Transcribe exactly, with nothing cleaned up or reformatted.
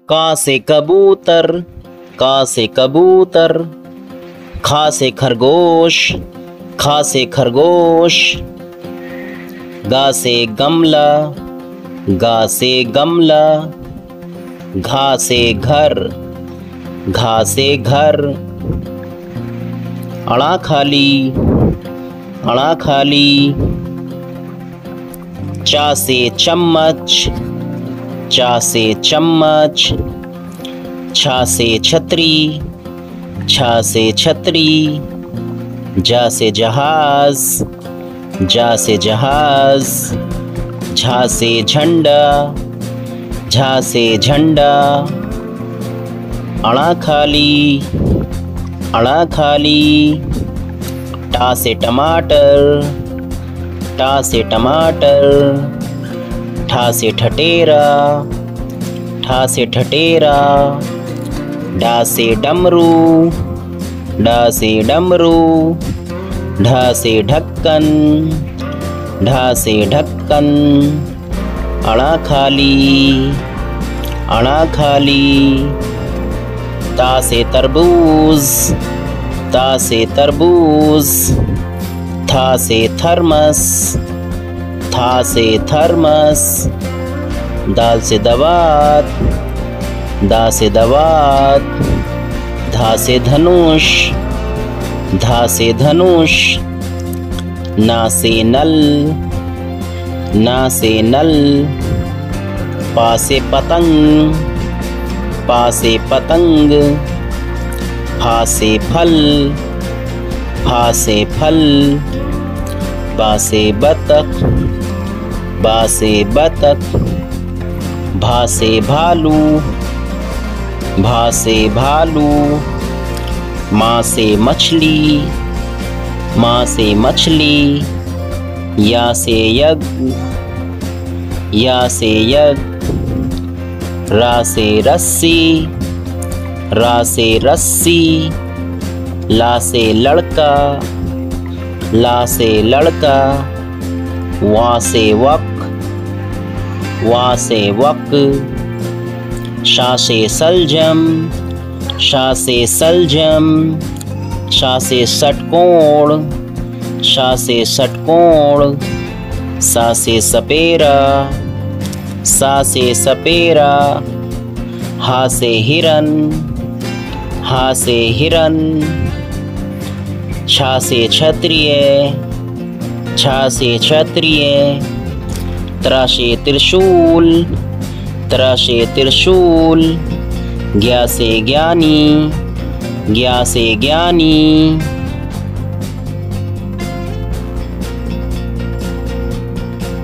का से कबूतर, का से कबूतर। खा से खरगोश, खा से खरगोश। गा से गमला, गा से गमला। घा से घर, घा से घर। अड़ा खाली, अड़ा खाली। चा से चम्मच, चा से चम्मच। छा से छतरी, छा से छतरी। जा से जहाज, जा से जहाज। झा से झंडा, झा से झंडा। अड़ा खाली, अड़ा खाली। टा से टमाटर, टा से टमाटर। ठा से ठठेरा, ठा से ठठेरा। डा से डमरू, डा से डमरू। ढा से ढक्कन, ढा से ढक्कन। अड़ा खाली, अड़ा खाली। ता से तरबूज, ता से तरबूज। था से थर्मस, था से थर्मस। दाल से दवात, दा से दवात। धा से धनुष, धा से धनुष। ना से नल, ना से नल। पा से पतंग, पा से पतंग। फा से फल, फा से फल। बा से बतख, बा से बतख। भा से भालू, भा से भालू। माँ से मछली, माँ से मछली। या से यज्ञ, या से यज्ञ। रा से रस्सी, रा से रस्सी। ला से लड़का, ला से लड़का। वा से वक, वा से वक। शा से सलजम, शा से सलजम। शा से षटकोण, शा से षटकोण। सा से सपेरा, सा से सपेरा। हा से हिरन, हा से हिरन। छा से क्षत्रिय, छा से क्षत्रिय। त्रा से त्रिशूल, त्रा से त्रिशूल। ज्ञा से ज्ञानी, ज्ञा से ज्ञानी।